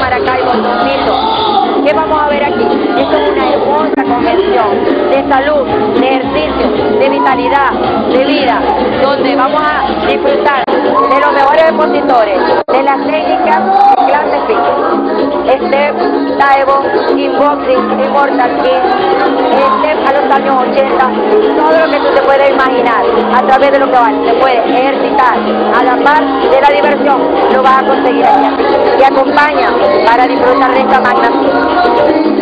Maracaibo 2002. ¿Qué vamos a ver aquí? Esto es una hermosa convención de salud, de ejercicio, de vitalidad, de vida, donde vamos a disfrutar de los mejores expositores, de las técnicas de clase fitness, step, taibo, kickboxing, immortal king, step a los años 80, todo lo que tú te puedes imaginar a través de lo que te puedes ejercitar a la par de la diversión, lo vas a conseguir aquí. Y acompaña para disfrutar de esta magna fiesta.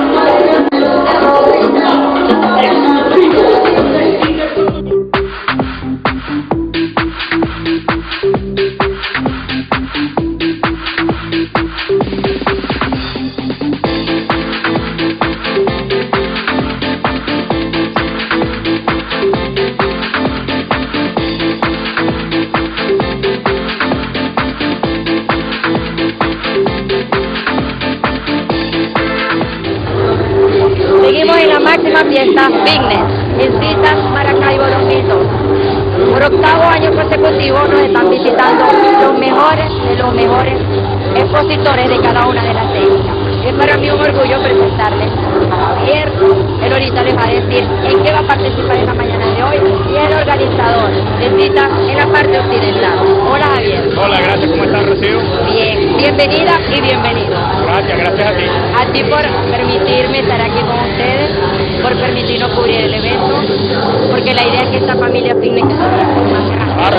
Seguimos en la máxima fiesta fitness, en Citas Maracaibo 2002. Por octavo año consecutivo nos están visitando los mejores de los mejores expositores de cada una de las técnicas. Es para mí un orgullo presentarles a Javier. Él ahorita les va a decir en qué va a participar en la mañana de hoy, y el organizador de Citas en la parte occidental. Hola Javier. Hola, gracias, ¿cómo estás, Rocío? Bien, bienvenida y bienvenido. Gracias a ti. A ti por permitirme estar aquí con ustedes, por permitirnos cubrir el evento, porque la idea es que esta familia fitness que somos más grande. Claro.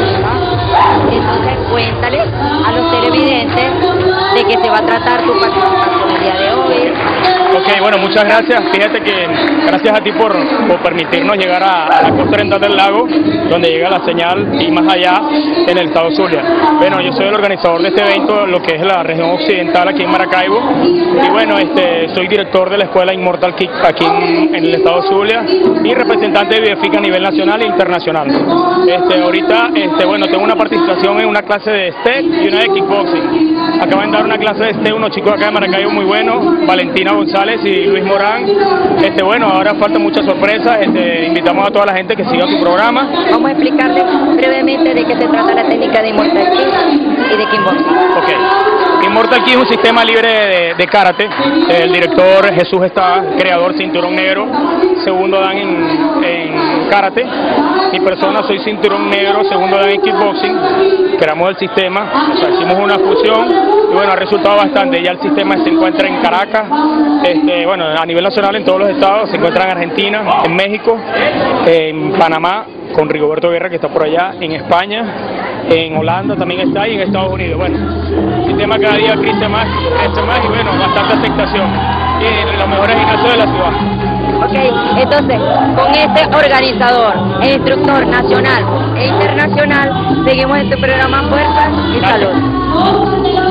Entonces cuéntale a los televidentes de qué se va a tratar tu participación el día de hoy. Ok, bueno, muchas gracias. Fíjate que gracias a ti por permitirnos llegar a la costa oriental del lago, donde llega la señal y más allá en el estado Zulia. Bueno, yo soy el organizador de este evento, lo que es la región occidental aquí en Maracaibo, y bueno, soy director de la escuela Immortal Kick aquí en el estado Zulia y representante de Bidefica a nivel nacional e internacional. Ahorita, bueno, tengo una participación en una clase de step y una de kickboxing. Acaban de dar una clase de step unos chicos acá de Maracaibo muy buenos, Valentina González y Luis Morán. Bueno, ahora faltan muchas sorpresas. Invitamos a toda la gente que siga tu programa. Vamos a explicarles brevemente de qué se trata la técnica de Immortal Kick y de kickboxing. Ok. Immortal Kick es un sistema libre de karate. El director Jesús está, creador, cinturón negro, segundo dan en karate. Mi persona soy cinturón negro, segundo dan en kickboxing. Creamos el sistema, o sea, hicimos una fusión y bueno, ha resultado bastante. Ya el sistema se encuentra en Caracas, bueno, a nivel nacional en todos los estados, se encuentra en Argentina, en México, en Panamá, con Rigoberto Guerra que está por allá, en España, en Holanda también está y en Estados Unidos. Bueno, el sistema cada día crece más y bueno, bastante aceptación y en los mejores gimnasios de la ciudad. Ok, entonces, con este organizador e instructor nacional e internacional, seguimos en tu programa Fuerza y Salud.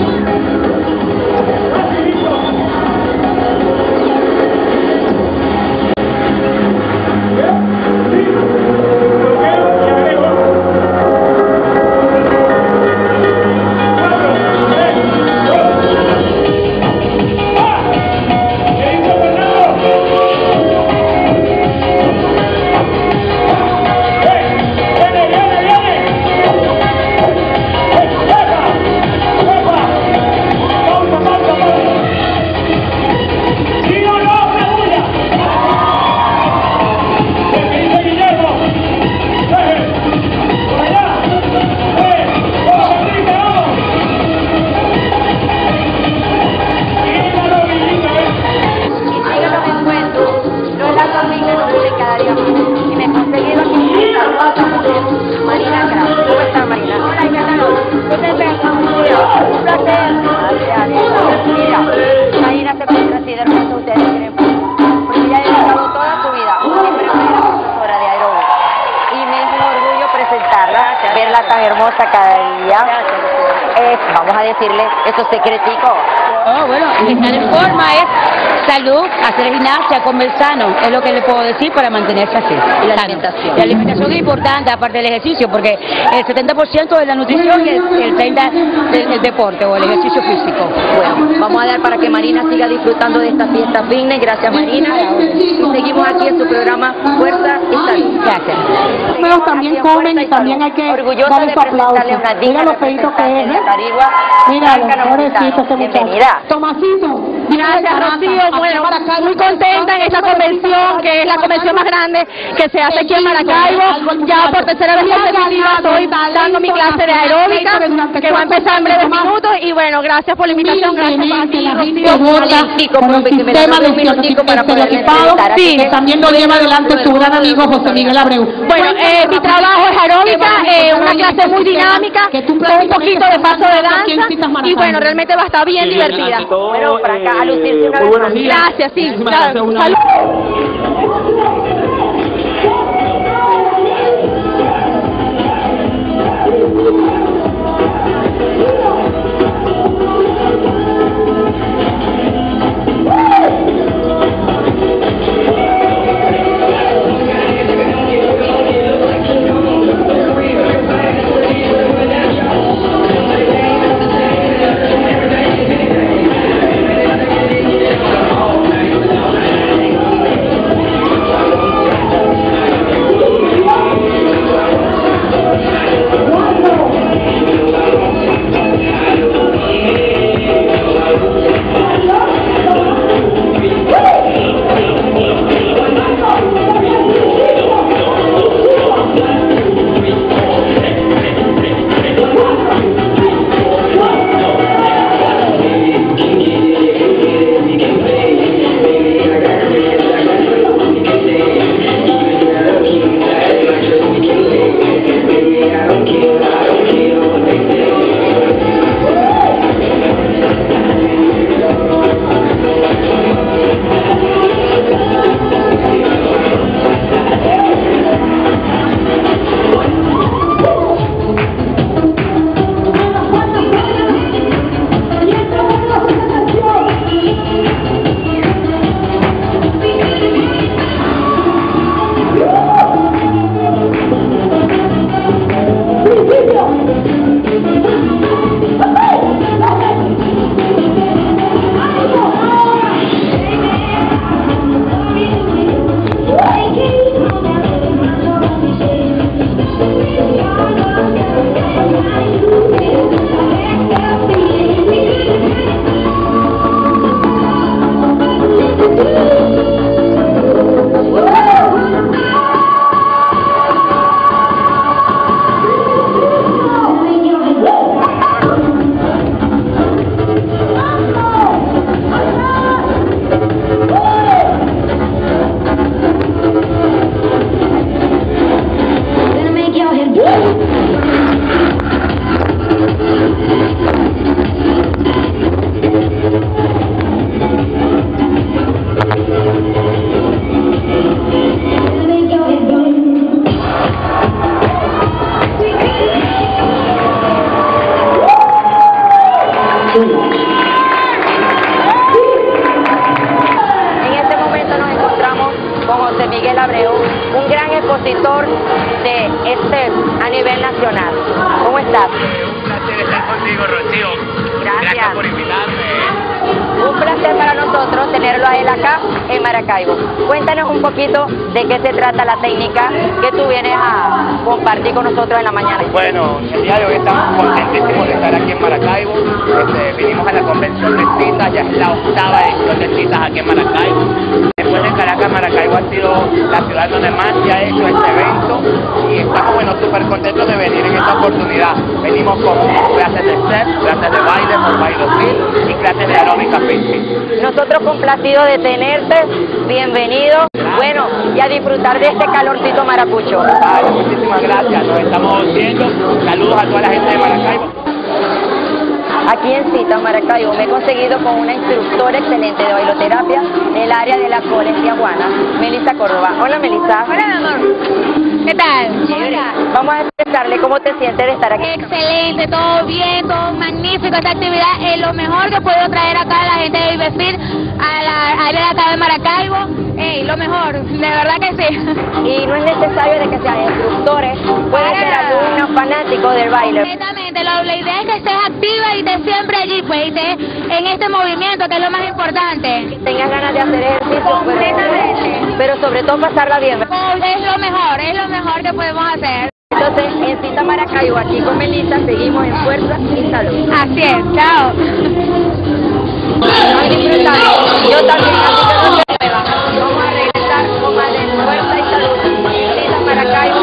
Tan hermosa cada día. Vamos a decirle esos secreticos. Oh, bueno, estar en forma es salud, hacer gimnasia, comer sano, es lo que le puedo decir para mantenerse así. Y la alimentación. La alimentación es importante, aparte del ejercicio, porque el 70% de la nutrición y el 30% del deporte o el ejercicio físico. Bueno, vamos a dar para que Marina siga disfrutando de esta fiesta fitness. Gracias, Marina. Y seguimos aquí en su programa Fuerza y Salud. Gracias. hebreos también comen y también hay que darle su aplauso. Mira lo feito que es, ¿eh? Mira, pobrecito este muchacho. Tomasito. Gracias, Rocío. Bueno, muy contenta en esta convención, que es la convención más grande que se hace aquí en Maracaibo. Ya por tercera vez consecutiva estoy dando mi clase de aeróbica, que va a empezar en breves minutos. Y bueno, gracias por la invitación. Gracias a ti, Rocío. Con el sistema de estereotipado, sí, que también lo lleva adelante tu gran amigo José Miguel Abreu. Bueno, mi trabajo es aeróbica, una clase muy dinámica, con un poquito de paso de danza, y bueno, realmente va a estar bien divertida. Bueno, para acá, a lucirse una vez más. Gracias, sí. Salud. Miguel Abreu, un gran expositor de STEM a nivel nacional. ¿Cómo estás? Un placer estar contigo, Rocío. Gracias por invitarme. Un placer para nosotros tenerlo a él acá en Maracaibo. Cuéntanos un poquito de qué se trata la técnica que tú vienes a compartir con nosotros en la mañana. Bueno, el día de hoy estamos contentísimos de estar aquí en Maracaibo. Vinimos a la convención de citas, ya es la 8ª edición de citas aquí en Maracaibo. Después de Caracas, Maracaibo ha sido la ciudad donde más se ha hecho este evento y estamos súper contentos de venir en esta oportunidad. Venimos con clases de step, clases de baile, por baile fit y clases de aeróbica fit. Nosotros complacidos de tenerte, bienvenido, bueno, y a disfrutar de este calorcito maracucho. Ay, muchísimas gracias, nos estamos viendo. Saludos a toda la gente de Maracaibo. Aquí en Citas, Maracaibo, me he conseguido con una instructora excelente de bailoterapia en el área de la cola en Tijuana, Melissa Córdoba. Hola, Melissa. Hola, mi amor. ¿Qué tal? Hola. Vamos a expresarle cómo te sientes de estar aquí. Excelente, todo bien, todo magnífico. Esta actividad es lo mejor que puedo traer acá a la gente de Ibefit, a la área de acá de Maracaibo. Lo mejor, de verdad que sí. Y no es necesario de que sean instructores, pueden ser alumnos fanáticos del baile. Exactamente, la idea es que estés activa y estés siempre allí, pues, y estés en este movimiento, que es lo más importante. Tengas ganas de hacer ejercicio. Completamente. pero sobre todo pasarla bien. Es lo mejor que podemos hacer. Entonces, en Cita Maracaibo, aquí con Melissa, seguimos en fuerza y salud. Así es, chao. Yo también, así que no se muevan. Vamos a regresar con más de fuerza y salud. Cita Maracaibo.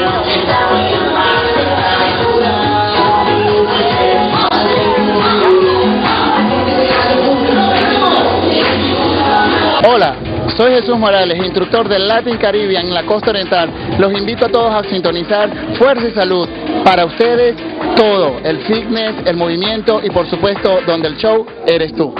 Hola, soy Jesús Morales, instructor del Latin Caribbean en la costa oriental. Los invito a todos a sintonizar Fuerza y Salud. Para ustedes, todo, el fitness, el movimiento y por supuesto, donde el show eres tú.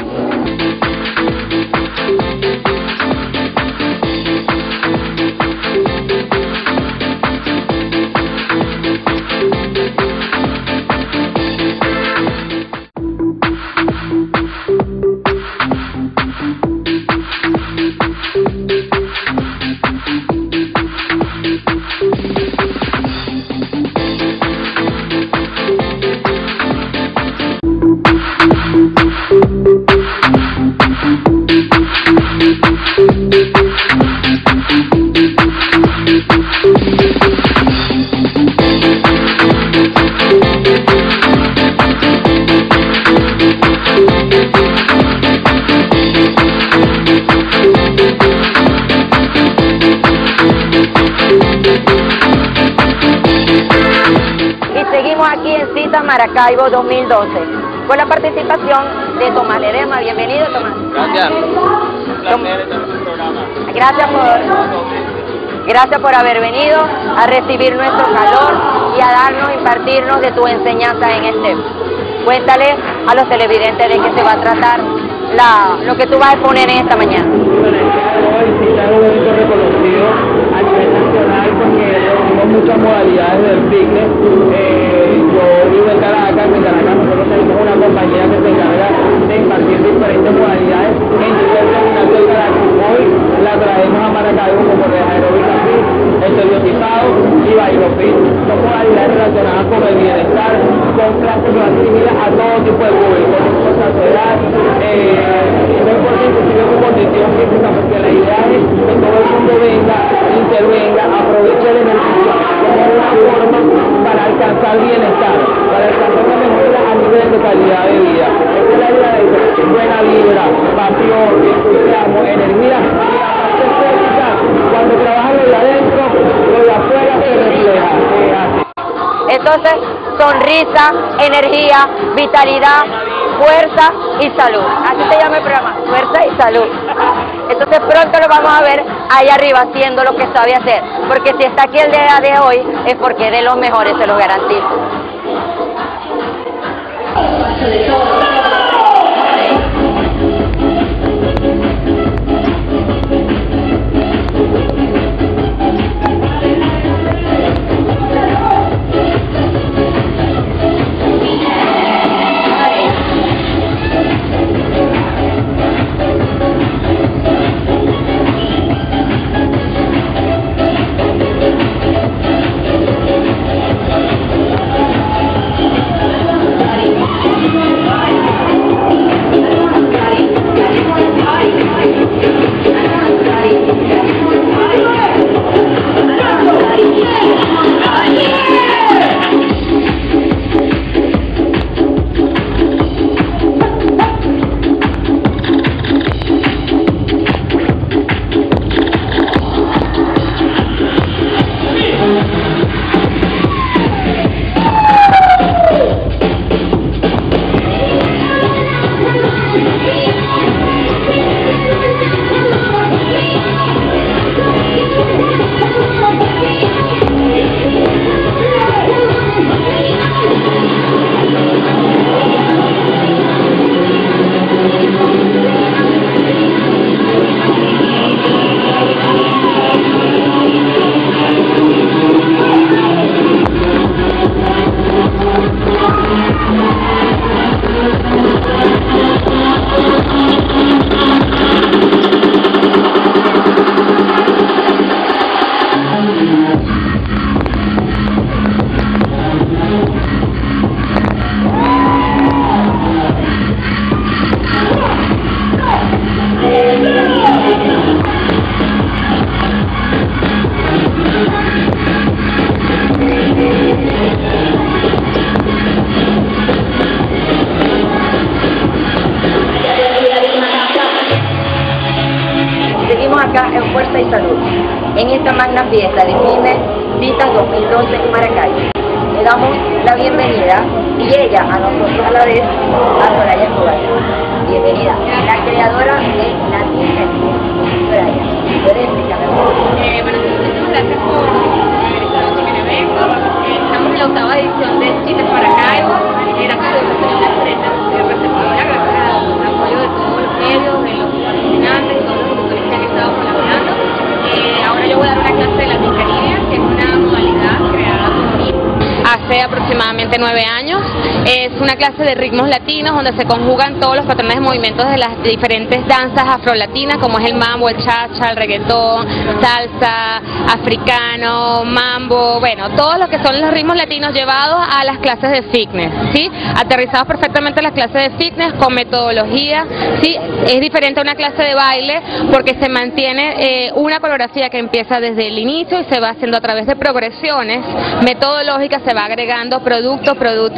Aquí en Cita Maracaibo 2012, con la participación de Tomás Ledesma. Bienvenido, Tomás. Gracias. Un placer estar en tu programa. Gracias por haber venido a recibir nuestro calor y a darnos, impartirnos de tu enseñanza en este. Cuéntale a los televidentes de qué se va a tratar lo que tú vas a exponer en esta mañana. Hoy Cita es un evento reconocido a nivel nacional porque tenemos muchas modalidades del fitness. Yo vivo en Caracas nosotros tenemos una compañía que se encarga de impartir diferentes modalidades en diversos gimnasios de Caracas. Hoy la traemos a Maracaibo como de aeróbica fit, estereotipado y bailo fit. Son modalidades relacionadas con el bienestar, son clases que van dirigidas a todo tipo de público, no importa su edad, no importa inclusive su condición física, porque la idea es que todo el mundo venga, intervenga, aproveche el ejercicio como una forma para alcanzar bienestar, para alcanzar una mejora a nivel de calidad de vida. Esta es la idea de buena vibra, pasión, entusiasmo, energía y la parte estética. Cuando trabajas lo de adentro, lo de afuera se refleja. Entonces, sonrisa, energía, vitalidad, fuerza y salud. Así se llama el programa, fuerza y salud. Entonces pronto lo vamos a ver ahí arriba haciendo lo que sabe hacer. Porque si está aquí el día de hoy es porque es de los mejores, se lo garantizo. acá en Fuerza y Salud, en esta magna fiesta de Fitness Citas 2012 en Maracaibo. Le damos la bienvenida y ella a nosotros a la vez, a Soraya Escobar. Bienvenida, la creadora de Latin Caribbean. Soraya, explícame. Bueno, muchas gracias por haber estado aquí en el evento. Estamos en la 8ª edición de Citas Maracaibo. Gracias a Dios, una excelente receptora, gracias al apoyo de todos los medios, de los patrocinantes, de todos los tutores que han estado colaborando. Ahora yo voy a dar una clase de Latin Caribbean, que es una modalidad creada por mí hace aproximadamente 9 años. Es una clase de ritmos latinos donde se conjugan todos los patrones de movimientos de las diferentes danzas afrolatinas, como es el mambo, el cha-cha, el reggaetón, salsa, africano, mambo, bueno, todos los que son los ritmos latinos llevados a las clases de fitness, ¿sí? Aterrizados perfectamente a las clases de fitness con metodología, ¿sí? Es diferente a una clase de baile porque se mantiene una coreografía que empieza desde el inicio y se va haciendo a través de progresiones metodológicas, se va agregando producto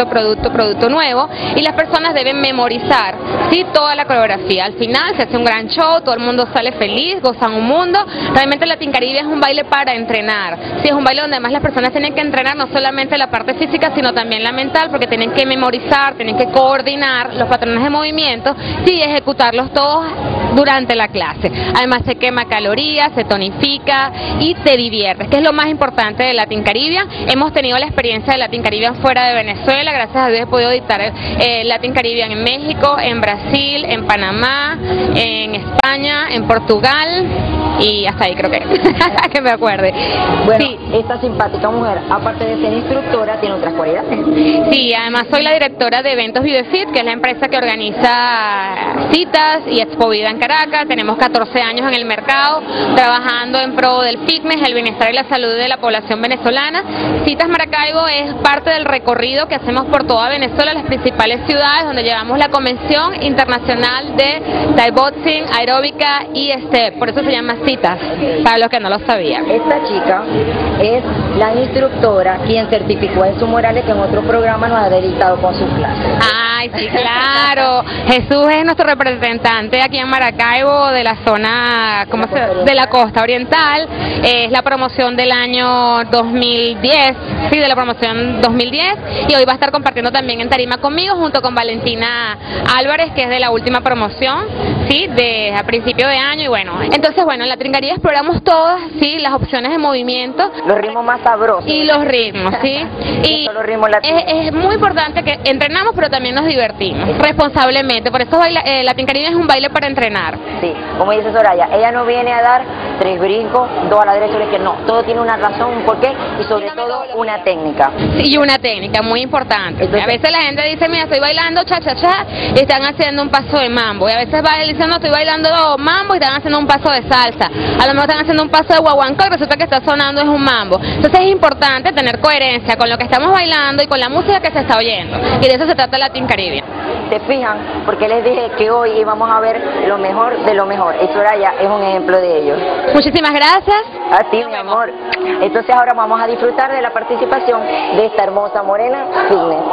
nuevo y las personas deben memorizar, ¿sí? Toda la coreografía. Al final se hace un gran show, todo el mundo sale feliz, gozan un mundo. Realmente Latin Caribbean es un baile para entrenar, ¿sí? Es un baile donde además las personas tienen que entrenar no solamente la parte física sino también la mental, porque tienen que memorizar, tienen que coordinar los patrones de movimiento, ¿sí? Y ejecutarlos todos durante la clase. Además se quema calorías, se tonifica y te diviertes, que es lo más importante de Latin Caribbean. Hemos tenido la experiencia de Latin Caribbean fuera de Venezuela, gracias a Dios he podido dictar Latin Caribbean en México, en Brasil, en Panamá, en España, en Portugal y hasta ahí creo que me acuerde. Bueno, sí. Esta simpática mujer, aparte de ser instructora, tiene otras cualidades. Sí, además soy la directora de eventos ViveFit, que es la empresa que organiza citas y Expo Vida en Caracas. Tenemos 14 años en el mercado, trabajando en pro del fitness, el bienestar y la salud de la población venezolana. Citas Maracaibo es parte del recorrido que hacemos por toda Venezuela, las principales ciudades, donde llevamos la Convención Internacional de Thai Boxing, Aeróbica y Step. Por eso se llama Citas, para los que no lo sabían. Esta chica es la instructora quien certificó a Jesús Morales, que en otro programa nos ha deleitado con sus clases. Ay, sí, claro. Jesús es nuestro representante aquí en Maracaibo de la zona, de la costa oriental. Es la promoción del año 2010, sí, de la promoción 2010. Y hoy va a estar compartiendo también en tarima conmigo junto con Valentina Álvarez, que es de la última promoción, sí, de a principio de año. Y bueno, entonces bueno, en la Latin Caribbean exploramos todas, sí, las opciones de movimiento. Los ritmos más sabrosos. Y los ritmos, sí. Y los ritmos latinos. Es muy importante que entrenamos, pero también nos divertimos responsablemente. Por eso Latin Caribbean es un baile para entrenar. Sí, como dice Soraya, ella no viene a dar 3 brincos, 2 a la derecha, que no, todo tiene una razón, un porqué y sobre todo una técnica. Sí, y una técnica muy importante. Entonces, a veces la gente dice, mira, estoy bailando cha-cha-cha y están haciendo un paso de mambo. Y a veces va diciendo, estoy bailando mambo y están haciendo un paso de salsa. A lo mejor están haciendo un paso de guaguancó y resulta que está sonando es un mambo. Entonces es importante tener coherencia con lo que estamos bailando y con la música que se está oyendo. Y de eso se trata Latin Caribbean. ¿Se fijan? Porque les dije que hoy íbamos a ver lo mejor de lo mejor. Y Soraya es un ejemplo de ello. Muchísimas gracias. A ti, mi amor. Entonces ahora vamos a disfrutar de la participación de esta hermosa morena fitness.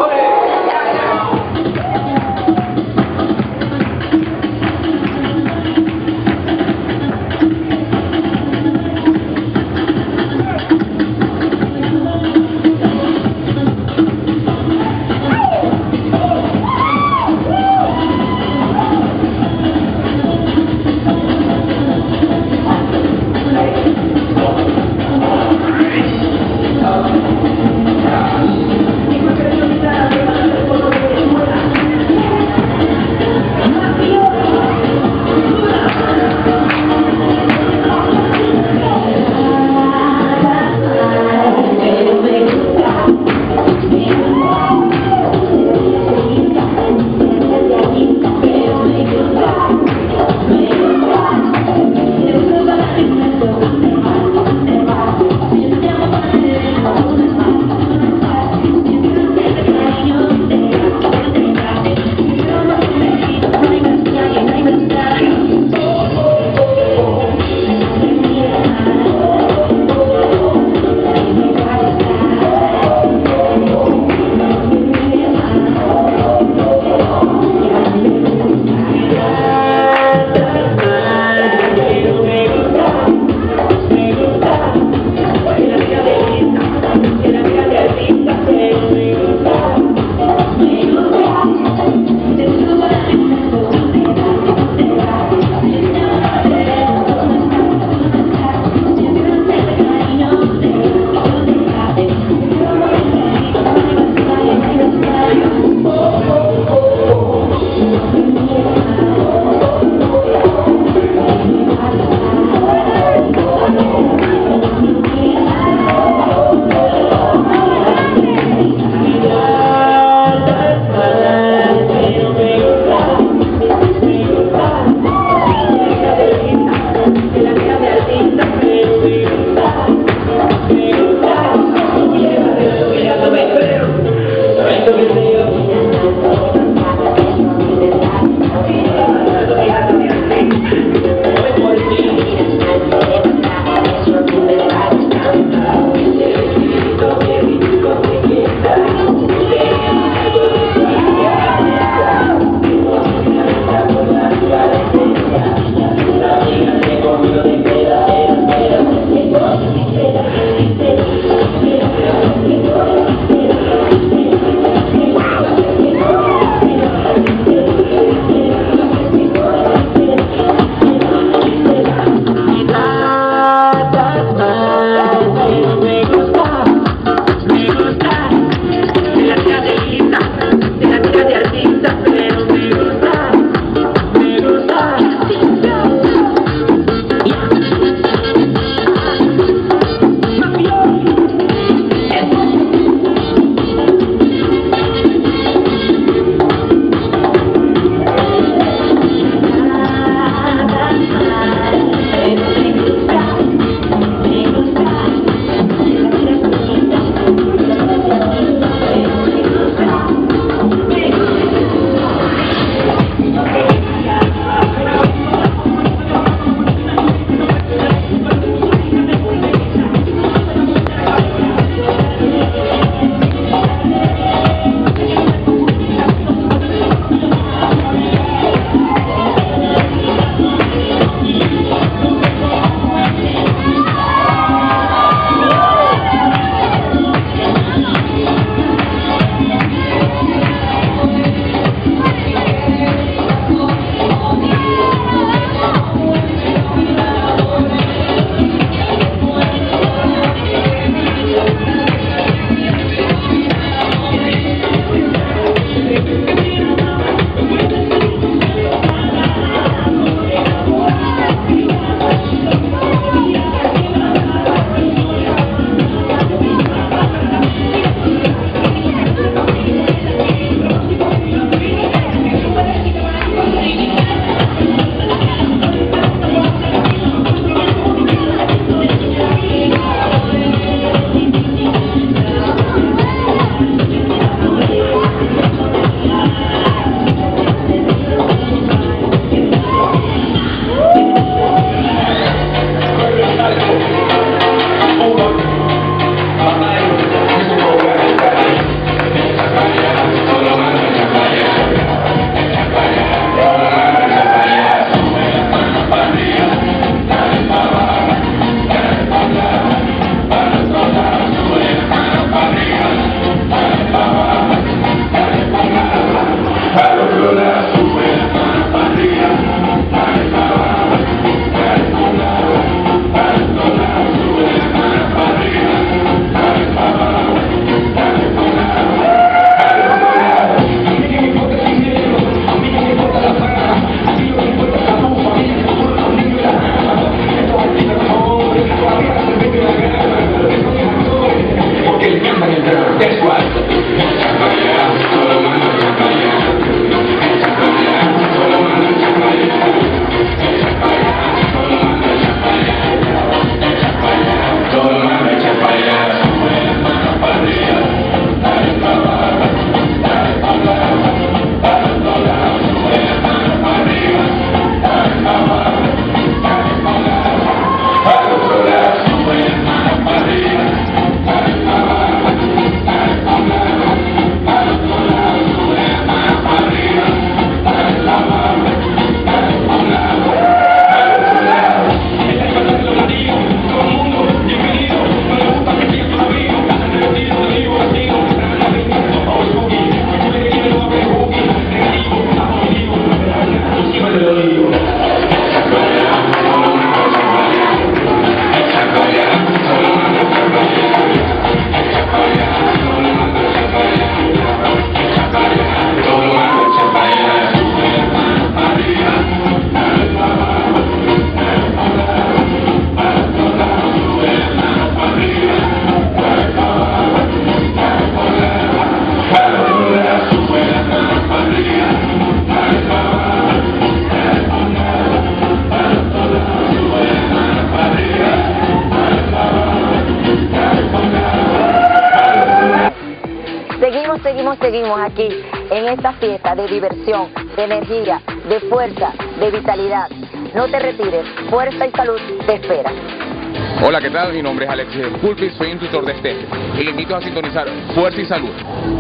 seguimos aquí en esta fiesta de diversión, de energía, de fuerza, de vitalidad. No te retires, Fuerza y Salud te espera. Hola, ¿qué tal? Mi nombre es Alexis Pulpis, soy instructor de estética y le invito a sintonizar Fuerza y Salud.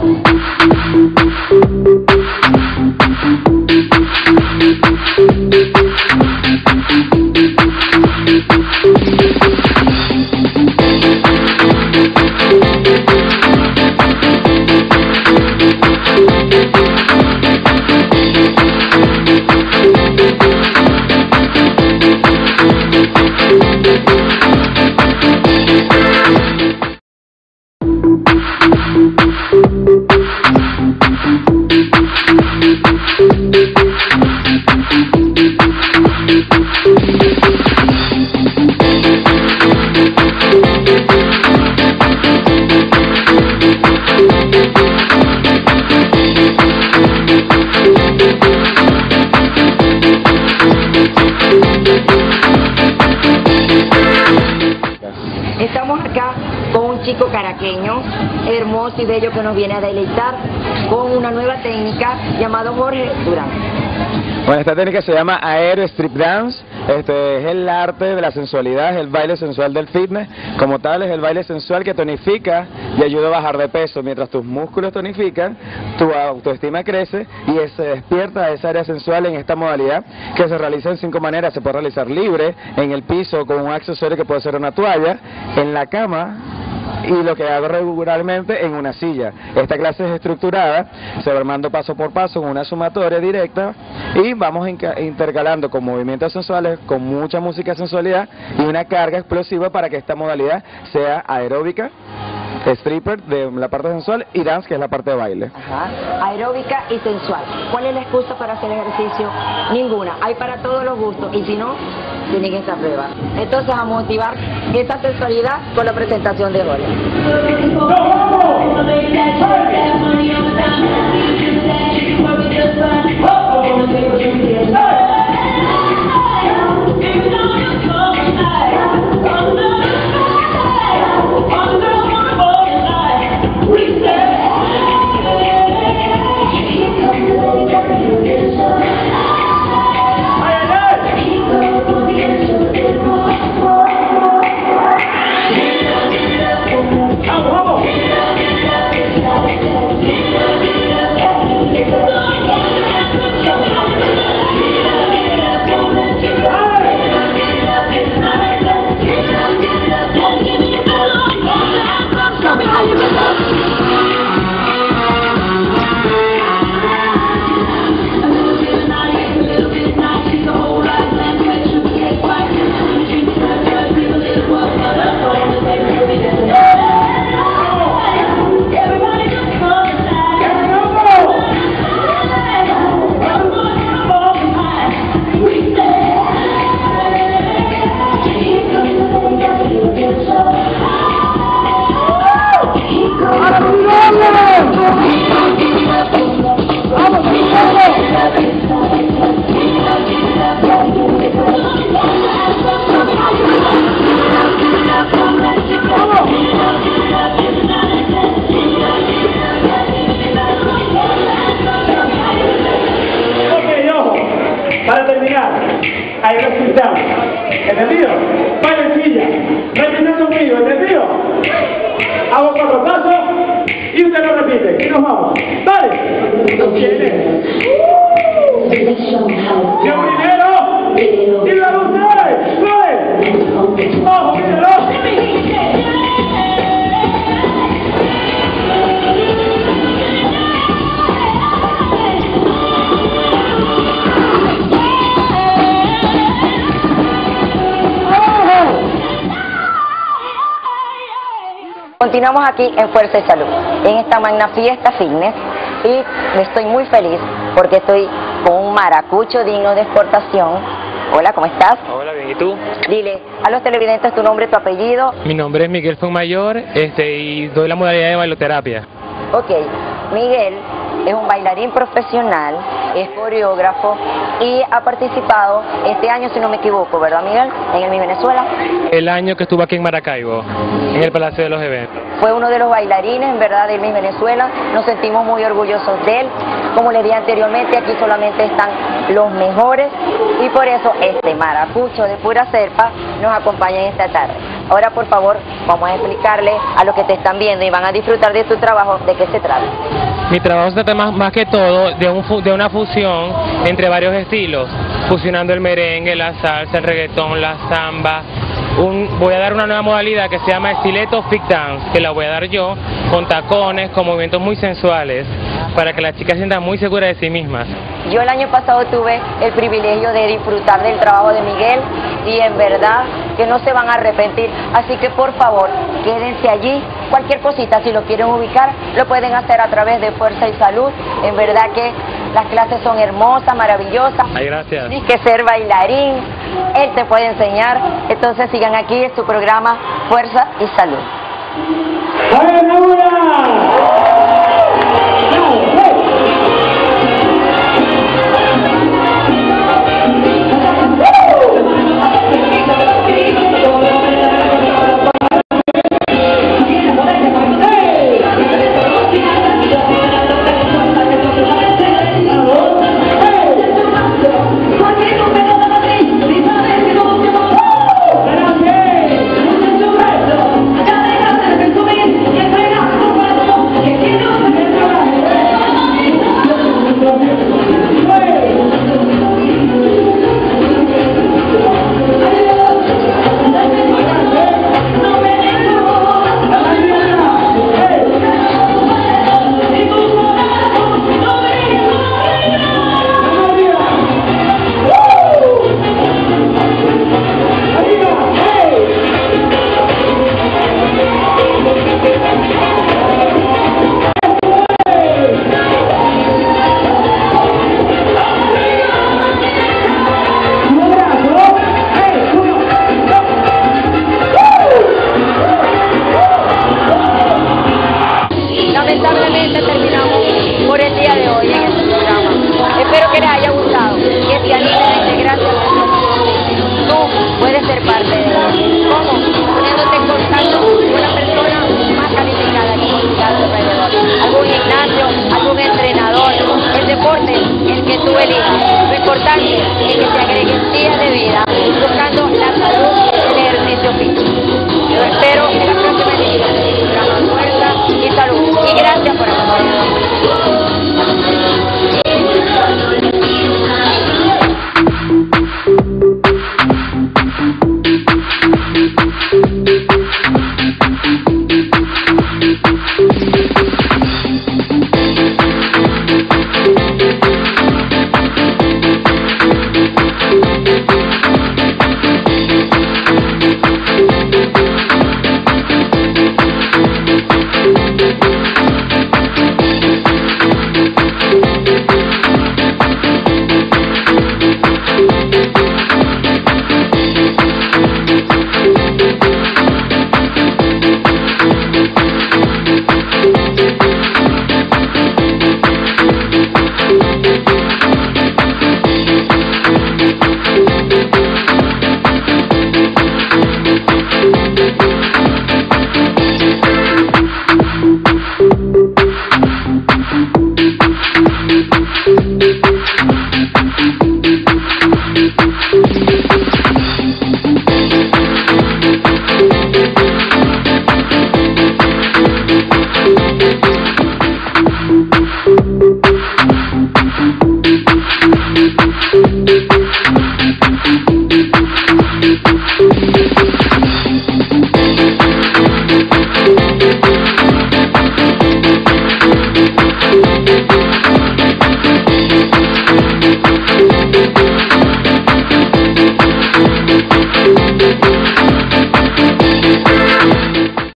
Estamos acá con un chico caraqueño, hermoso y bello, que nos viene a deleitar con una nueva técnica llamada Jorge Durán. Bueno, esta técnica se llama Aero Strip Dance. Es el arte de la sensualidad, es el baile sensual del fitness. Como tal, es el baile sensual que tonifica y ayuda a bajar de peso. Mientras tus músculos tonifican, tu autoestima crece y se despierta esa área sensual en esta modalidad, que se realiza en 5 maneras. Se puede realizar libre, en el piso, con un accesorio que puede ser una toalla, en la cama, y lo que hago regularmente en una silla. Esta clase es estructurada, se va armando paso por paso con una sumatoria directa y vamos intercalando con movimientos sensuales, con mucha música de sensualidad y una carga explosiva para que esta modalidad sea aeróbica, stripper de la parte sensual y dance, que es la parte de baile. Ajá. Aeróbica y sensual. ¿Cuál es la excusa para hacer ejercicio? Ninguna. Hay para todos los gustos y si no, tienen esta prueba. Entonces a motivar esta sensualidad con la presentación de Jorge. Para terminar, ahí lo escuchamos. ¿Entendido? Vaya en silla. Repitiendo conmigo, ¿entendido? Hago 4 pasos y usted lo repite. Y nos vamos. ¡Dale! ¿Quién es? Yo primero. Y la luz de ¡suave! ¡Vamos, primero! Continuamos aquí en Fuerza y Salud, en esta magna fiesta fitness, y estoy muy feliz porque estoy con un maracucho digno de exportación. Hola, ¿cómo estás? Hola, bien, ¿y tú? Dile a los televidentes tu nombre, tu apellido. Mi nombre es Miguel Fonmayor y doy la modalidad de bailoterapia. Ok, Miguel es un bailarín profesional, es coreógrafo y ha participado este año, si no me equivoco, ¿verdad, Miguel? En el Miss Venezuela. El año que estuvo aquí en Maracaibo, en el Palacio de los Eventos. Fue uno de los bailarines, en verdad, del Miss Venezuela. Nos sentimos muy orgullosos de él. Como les dije anteriormente, aquí solamente están los mejores y por eso este maracucho de pura cepa nos acompaña en esta tarde. Ahora, por favor, vamos a explicarle a los que te están viendo y van a disfrutar de tu trabajo, de qué se trata. Mi trabajo se trata más que todo de una fusión entre varios estilos, fusionando el merengue, la salsa, el reggaetón, la samba. Voy a dar una nueva modalidad que se llama estileto fit dance, que la voy a dar yo, con tacones, con movimientos muy sensuales, para que las chicas se sientan muy seguras de sí mismas. Yo el año pasado tuve el privilegio de disfrutar del trabajo de Miguel y en verdad que no se van a arrepentir, así que por favor quédense allí. Cualquier cosita, si lo quieren ubicar, lo pueden hacer a través de Fuerza y Salud. En verdad que las clases son hermosas, maravillosas. Ay, gracias. Tienes que ser bailarín, él te puede enseñar. Entonces sigan aquí en su programa Fuerza y Salud. ¡A ver, Laura!